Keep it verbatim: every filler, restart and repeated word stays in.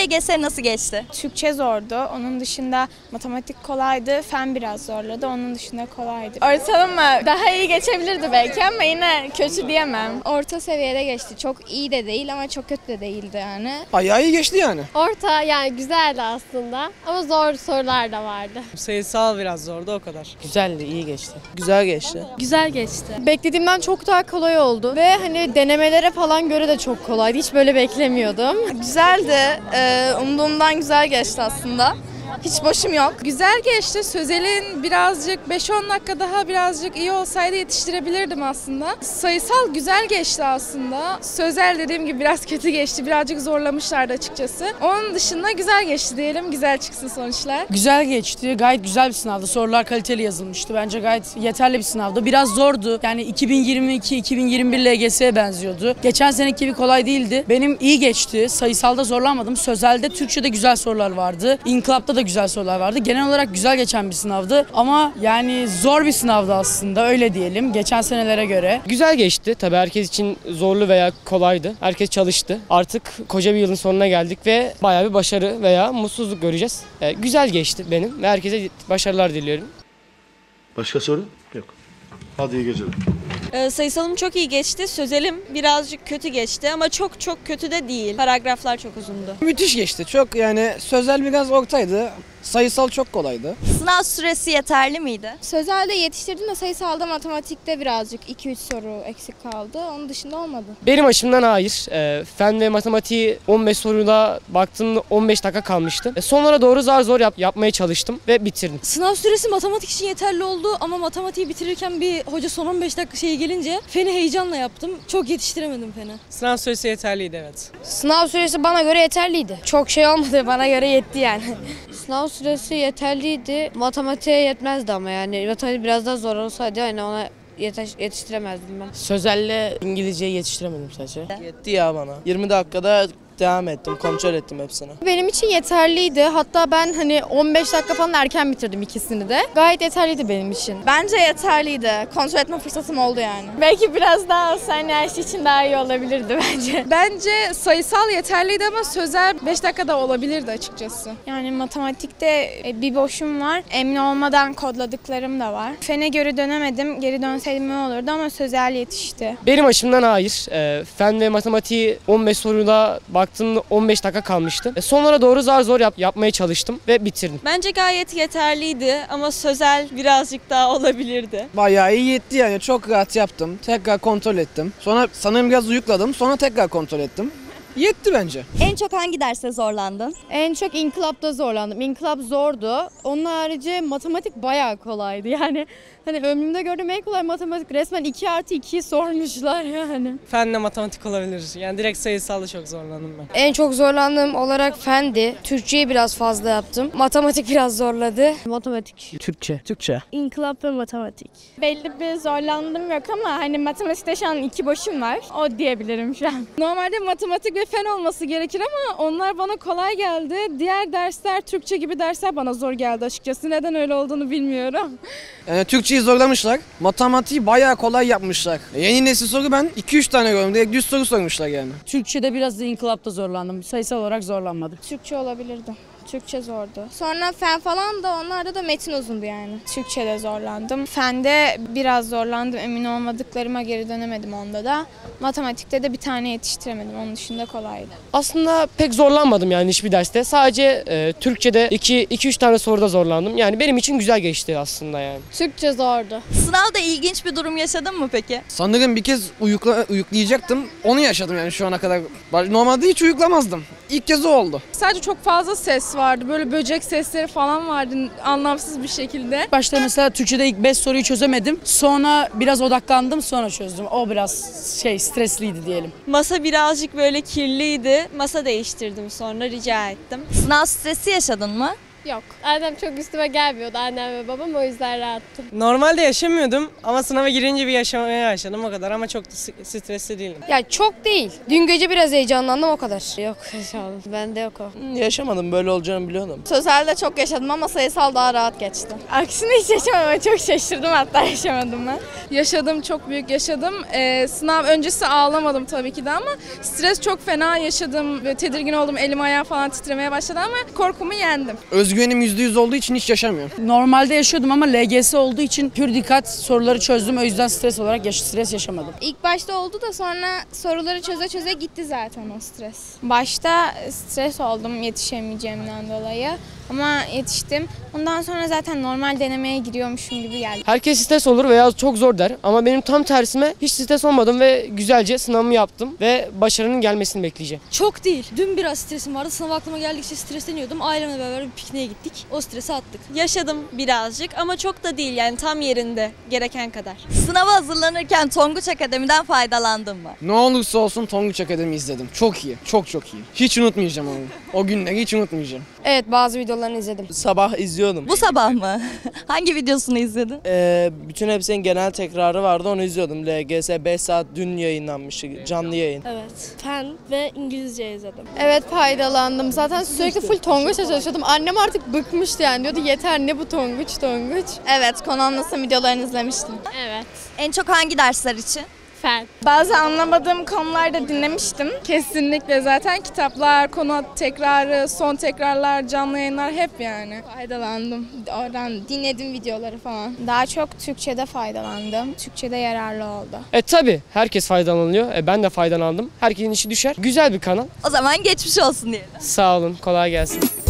L G S nasıl geçti? Türkçe zordu. Onun dışında matematik kolaydı. Fen biraz zorladı. Onun dışında kolaydı. Ortalama daha iyi geçebilirdi belki ama yine kötü diyemem. Orta seviyede geçti. Çok iyi de değil ama çok kötü de değildi yani. Bayağı iyi geçti yani. Orta yani güzeldi aslında ama zor sorular da vardı. Sayısal biraz zordu, o kadar. Güzeldi, iyi geçti. Güzel geçti. Güzel geçti. Beklediğimden çok daha kolay oldu ve hani denemelere falan göre de çok kolaydı. Hiç böyle beklemiyordum. Güzeldi. Ee, umduğumdan güzel geçti aslında. Hiç boşum yok. Güzel geçti. Sözel'in birazcık beş on dakika daha birazcık iyi olsaydı yetiştirebilirdim aslında. Sayısal güzel geçti aslında. Sözel dediğim gibi biraz kötü geçti. Birazcık zorlamışlardı açıkçası. Onun dışında güzel geçti diyelim. Güzel çıksın sonuçlar. Güzel geçti. Gayet güzel bir sınavdı. Sorular kaliteli yazılmıştı. Bence gayet yeterli bir sınavdı. Biraz zordu. Yani iki bin yirmi iki iki bin yirmi bir L G S'ye benziyordu. Geçen seneki gibi kolay değildi. Benim iyi geçti. Sayısalda zorlanmadım. Sözel'de, Türkçe'de güzel sorular vardı. İnkılap'ta da güzel sorular vardı. Genel olarak güzel geçen bir sınavdı ama yani zor bir sınavdı aslında, öyle diyelim geçen senelere göre. Güzel geçti. Tabii herkes için zorlu veya kolaydı. Herkes çalıştı. Artık koca bir yılın sonuna geldik ve bayağı bir başarı veya mutsuzluk göreceğiz. Ee, güzel geçti benim ve herkese başarılar diliyorum. Başka soru? Yok. Hadi iyi geceler. Ee, sayısalım çok iyi geçti. Sözelim birazcık kötü geçti ama çok çok kötü de değil. Paragraflar çok uzundu. Müthiş geçti. Çok yani sözel biraz ortaydı. Sayısal çok kolaydı. Sınav süresi yeterli miydi? Sözel'de yetiştirdim de sayısalda matematikte birazcık iki üç soru eksik kaldı. Onun dışında olmadı. Benim açımdan hayır. E, fen ve matematiği on beş soruyla baktığımda on beş dakika kalmıştı. E, sonlara doğru zar zor yap, yapmaya çalıştım ve bitirdim. Sınav süresi matematik için yeterli oldu ama matematiği bitirirken bir hoca son on beş dakika şeyi gelince feni heyecanla yaptım. Çok yetiştiremedim feni. Sınav süresi yeterliydi, evet. Sınav süresi bana göre yeterliydi. Çok şey olmadı, bana göre yetti yani. Sınav süresi yeterliydi. Matematiğe yetmezdi ama yani matematik biraz daha zor olsaydı yani ona yetiştiremezdim ben. Sözel'le İngilizceyi yetiştiremedim sadece. Yetti ya bana. yirmi dakikada devam ettim, kontrol ettim hepsini. Benim için yeterliydi. Hatta ben hani on beş dakika falan erken bitirdim ikisini de. Gayet yeterliydi benim için. Bence yeterliydi. Kontrol etme fırsatım oldu yani. Belki biraz daha olsaydı her şey için daha iyi olabilirdi bence. Bence sayısal yeterliydi ama sözel beş dakikada olabilirdi açıkçası. Yani matematikte bir boşum var. Emin olmadan kodladıklarım da var. Fene göre dönemedim. Geri dönseydim ne olurdu ama sözel yetişti. Benim açımdan hayır. E, fen ve matematiği on beş soruyla baktığımda on beş dakika kalmıştı. E, sonlara doğru zar zor yap, yapmaya çalıştım ve bitirdim. Bence gayet yeterliydi ama sözel birazcık daha olabilirdi. Bayağı iyi yetti yani. Çok rahat yaptım. Tekrar kontrol ettim. Sonra sanırım biraz uyukladım. Sonra tekrar kontrol ettim. Yetti bence. En çok hangi derste zorlandın? En çok inkılapta zorlandım. İnkılap zordu. Onun harici matematik bayağı kolaydı. Yani hani ömrümde gördüğüm en kolay matematik, resmen iki artı ikiyi sormuşlar yani. Fenle matematik olabilir. Yani direkt sayısalda çok zorlandım ben. En çok zorlandığım olarak fendi. Türkçeyi biraz fazla yaptım. Matematik biraz zorladı. Matematik. Türkçe. Türkçe. İnkılap ve matematik. Belli bir zorlandım yok ama hani matematikte şu an iki boşum var. O diyebilirim şu an. Normalde matematik ve fen olması gerekir ama onlar bana kolay geldi. Diğer dersler, Türkçe gibi dersler bana zor geldi açıkçası. Neden öyle olduğunu bilmiyorum. Yani Türkçeyi zorlamışlar. Matematiği bayağı kolay yapmışlar. Yeni nesil soru ben iki üç tane gördüm. Direkt düz soru sormuşlar yani. Türkçe'de biraz da inkılapta zorlandım. Sayısal olarak zorlanmadım. Türkçe olabilirdi. Türkçe zordu. Sonra fen falan da onlarda da metin uzundu yani. Türkçe'de zorlandım. Fende biraz zorlandım. Emin olmadıklarıma geri dönemedim onda da. Matematikte de bir tane yetiştiremedim. Onun dışında kolaydı. Aslında pek zorlanmadım yani hiçbir derste. Sadece e, Türkçe'de iki üç tane soruda zorlandım. Yani benim için güzel geçti aslında yani. Türkçe zordu. Sınavda ilginç bir durum yaşadın mı peki? Sanırım bir kez uyukla, uyuklayacaktım. Onu yaşadım yani şu ana kadar. Normalde hiç uyuklamazdım. İlk kez o oldu. Sadece çok fazla ses vardı. Böyle böcek sesleri falan vardı anlamsız bir şekilde. Başta mesela Türkçe'de ilk beş soruyu çözemedim. Sonra biraz odaklandım, sonra çözdüm. O biraz şey stresliydi diyelim. Masa birazcık böyle kirliydi. Masa değiştirdim sonra, rica ettim. Sınav stresi yaşadın mı? Yok. Zaten çok üstüme gelmiyordu annem ve babam, o yüzden rahattım. Normalde yaşamıyordum ama sınava girince bir yaşamaya başladım o kadar ama çok da stresli değilim. Ya çok değil. Dün gece biraz heyecanlandım o kadar. Yok inşallah. Bende yok o. Yaşamadım, böyle olacağını biliyordum. Sözelde çok yaşadım ama sayısal daha rahat geçti. Aksine hiç yaşamadım. Çok şaşırdım, hatta yaşamadım ben. Yaşadım, çok büyük yaşadım. Ee, sınav öncesi ağlamadım tabii ki de ama stres çok fena yaşadım. Böyle tedirgin oldum, elim ayağım falan titremeye başladı ama korkumu yendim. Özgüvenim yüzde yüz olduğu için hiç yaşamıyorum. Normalde yaşıyordum ama L G S olduğu için pür dikkat soruları çözdüm. O yüzden stres olarak yaş stres yaşamadım. İlk başta oldu da sonra soruları çöze çöze gitti zaten o stres. Başta stres oldum yetişemeyeceğimden dolayı ama yetiştim. Ondan sonra zaten normal denemeye giriyormuşum gibi geldi. Herkes stres olur veya çok zor der ama benim tam tersime hiç stres olmadım ve güzelce sınavımı yaptım ve başarının gelmesini bekleyeceğim. Çok değil. Dün biraz stresim vardı. Sınav aklıma geldikçe stresleniyordum. Ailemle beraber bir pikniğe gittik. O stresi attık. Yaşadım birazcık ama çok da değil, yani tam yerinde, gereken kadar. Sınava hazırlanırken Tonguç Akademi'den faydalandın mı? Ne olursa olsun Tonguç Akademi izledim. Çok iyi. Çok çok iyi. Hiç unutmayacağım onu. O günleri hiç unutmayacağım. Evet, bazı videolarını izledim. Sabah izliyordum. Bu sabah mı? Hangi videosunu izledin? Ee, bütün hepsinin genel tekrarı vardı, onu izliyordum. L G S beş saat dün yayınlanmıştı, canlı yayın. Evet. Fen ve İngilizce izledim. Evet, faydalandım. Zaten sürekli full Tonguç'la çalışıyordum. Annem artık bıkmıştı yani, diyordu yeter ne bu Tonguç Tonguç. Evet, konu anlasın videolarını izlemiştim. Evet. En çok hangi dersler için? Fen. Bazı anlamadığım konularda dinlemiştim. Kesinlikle zaten kitaplar, konu tekrarı, son tekrarlar, canlı yayınlar hep yani. Faydalandım. Oradan dinledim videoları falan. Daha çok Türkçe'de faydalandım. Türkçe'de yararlı oldu. E tabi herkes faydalanıyor. E, ben de faydalandım. Herkesin işi düşer. Güzel bir kanal. O zaman geçmiş olsun diyelim. Sağ olun. Kolay gelsin.